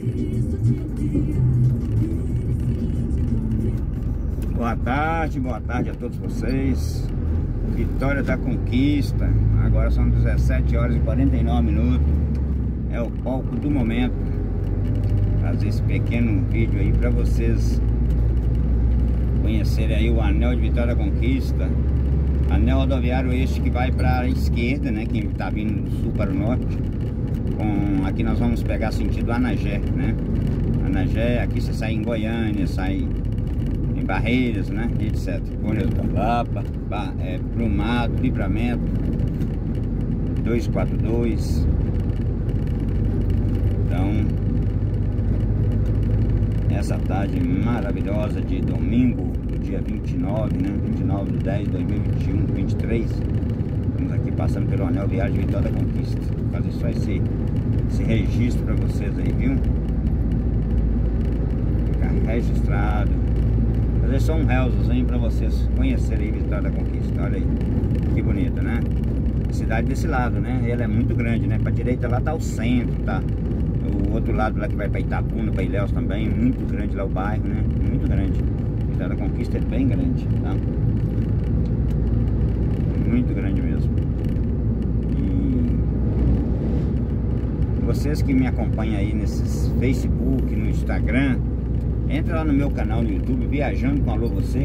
Boa tarde a todos vocês. Vitória da Conquista. Agora são 17 horas e 49 minutos. É o palco do momento. Fazer esse pequeno vídeo aí para vocês conhecerem aí o anel de Vitória da Conquista. Anel rodoviário este que vai para a esquerda, né? Quem está vindo do sul para o norte. Aqui nós vamos pegar sentido Anagé, né? Anagé, aqui você sai em Goiânia, sai em Barreiras, né? E etc. Bonito do Lapa, Brumado, Livramento, 242. Então, essa tarde maravilhosa de domingo, do dia 29, né? 29 de 10 de 2021, 23. Estamos aqui passando pelo anel viário de Vitória da Conquista. Vou fazer só esse registro para vocês aí, viu? Ficar registrado. Fazer só um realzozinho para vocês conhecerem aí Vitória da Conquista. Olha aí, que bonita, né? A cidade desse lado, né? Ela é muito grande, né? Para direita lá tá o centro, tá? O outro lado lá que vai para Itapuna, para Ilhéus também, muito grande lá o bairro, né? Muito grande. Vitória da Conquista é bem grande, tá? Muito grande mesmo. E vocês que me acompanham aí nesses Facebook, no Instagram, entra lá no meu canal no YouTube, Viajando com Alô Você,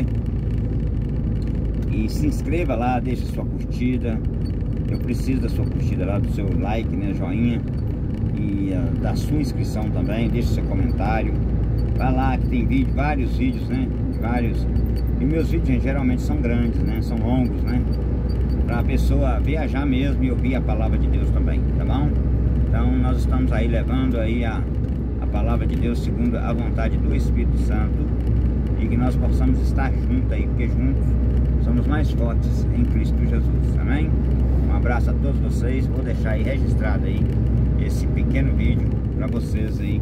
e se inscreva lá, deixa sua curtida. Eu preciso da sua curtida lá, do seu like, né, joinha, e da sua inscrição também. Deixa seu comentário. Vai lá que tem vídeo, vários vídeos, né, e meus vídeos, gente, geralmente são grandes, né, são longos, né, para a pessoa viajar mesmo e ouvir a palavra de Deus também, tá bom? Então nós estamos aí levando aí a palavra de Deus segundo a vontade do Espírito Santo, e que nós possamos estar juntos aí, porque juntos somos mais fortes em Cristo Jesus, amém? Um abraço a todos vocês. Vou deixar aí registrado aí esse pequeno vídeo para vocês aí,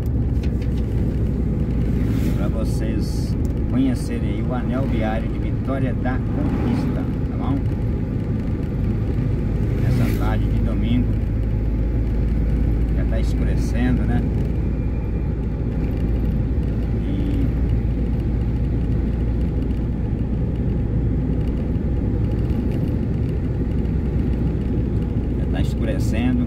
para vocês conhecerem aí o anel viário de Vitória da Conquista, tá bom? Essa tarde de domingo já está escurecendo, né? Escurecendo.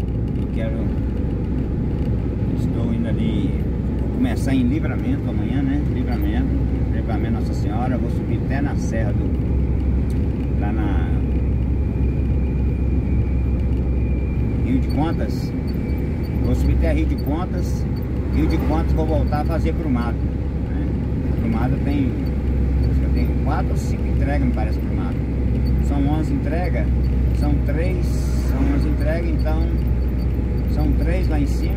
Estou indo ali, vou começar em Livramento amanhã, né? Livramento Nossa Senhora. Vou subir até na Serra lá na Rio de Contas. Vou subir até Rio de Contas. Vou voltar a fazer Brumado, né? Brumado tem 4 ou 5 entregas, me parece, Brumado. São 11 entregas. São 11 entregas, então são 3 lá em cima,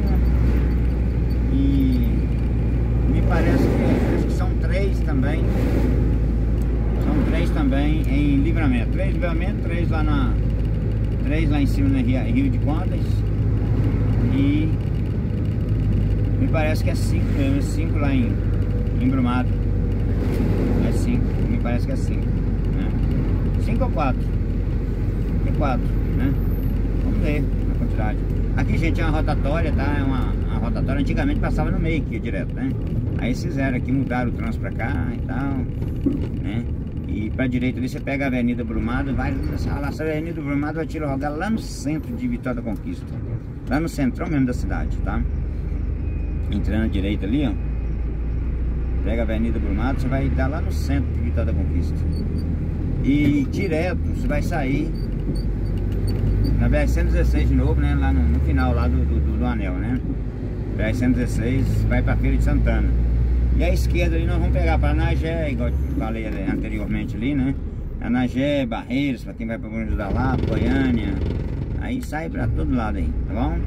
e me parece que acho que são 3 também. São 3 também em Livramento. 3 em Livramento, 3 lá em cima na Rio de Contas, e me parece que é 5 mesmo, 5 lá em Brumado. É 5, me parece que é 5, né? 5 ou 4? 4, né? Vamos ver a quantidade. Aqui, gente, é uma rotatória, tá? É uma rotatória. Antigamente passava no meio aqui direto, né? Aí eles fizeram aqui, mudaram o trânsito pra cá e tal, né? E pra direita ali você pega a Avenida Brumado, vai lá, essa Avenida Brumado vai tirar rogar lá no centro de Vitória da Conquista, lá no centrão mesmo da cidade, tá? Entrando à direita ali, ó, pega a Avenida Brumado, você vai dar lá no centro de Vitória da Conquista, e direto você vai sair na BR-116 de novo, né? Lá no final lá do anel, né? BR-116 vai para Feira de Santana. E à esquerda ali nós vamos pegar para Anagé, igual eu falei anteriormente ali, né? Anagé, Barreiras, para quem vai para Bom Jesus da Lapa, Goiânia. Aí sai para todo lado aí, tá bom?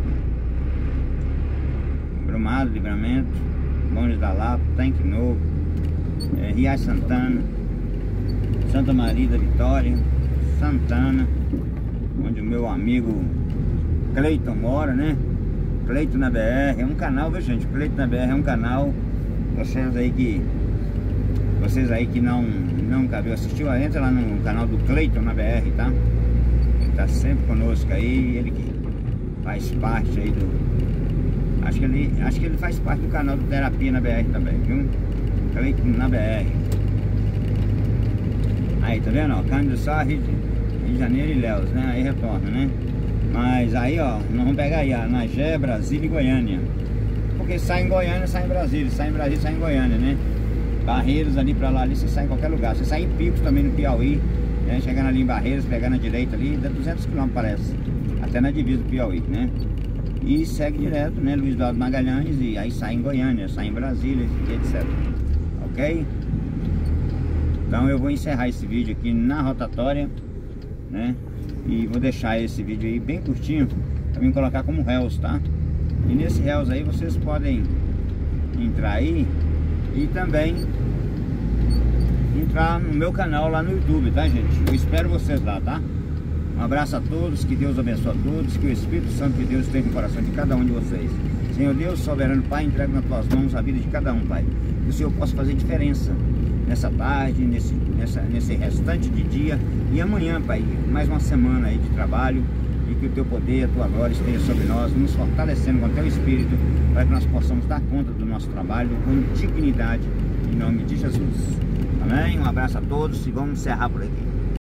Brumado, Livramento, Bom Jesus da Lapa, Tanque Novo, Riacho Santana, Santa Maria da Vitória, Santana, onde o meu amigo Cleiton mora, né? Cleiton na BR, é um canal, viu, gente? Cleiton na BR é um canal. Vocês aí que nunca viu, assistiu, entra lá no canal do Cleiton na BR, tá? Ele tá sempre conosco aí, ele que faz parte aí Acho que ele faz parte do canal do Terapia na BR também, viu? Cleiton na BR. Aí, tá vendo, ó? Cândido Sá, Rio de Janeiro e Ilhéus, né? Aí retorna, né? Mas aí, ó, nós vamos pegar aí, Anagé, Brasília e Goiânia. Porque sai em Goiânia, sai em Brasília. Sai em Brasília, sai em Goiânia, né? Barreiros ali pra lá, ali você sai em qualquer lugar. Você sai em Picos também no Piauí, né? Chegando ali em Barreiros, pegando a direita ali, dá 200 km parece. Até na divisa do Piauí, né? E segue direto, né? Luiz Eduardo Magalhães, e aí sai em Goiânia, sai em Brasília, etc. Ok? Então eu vou encerrar esse vídeo aqui na rotatória, né? E vou deixar esse vídeo aí bem curtinho pra mim colocar como Reels, tá? E nesse Reels aí vocês podem entrar aí e também entrar no meu canal lá no YouTube, tá, gente? Eu espero vocês lá, tá? Um abraço a todos, que Deus abençoe a todos, que o Espírito Santo de Deus esteja no coração de cada um de vocês. Senhor Deus, soberano Pai, entrego nas tuas mãos a vida de cada um, Pai. Que o Senhor possa fazer diferença nessa tarde, nesse restante de dia e amanhã, Pai, mais uma semana aí de trabalho, e que o teu poder, a tua glória esteja sobre nós, nos fortalecendo com o teu Espírito, para que nós possamos dar conta do nosso trabalho com dignidade, em nome de Jesus. Amém? Um abraço a todos e vamos encerrar por aqui.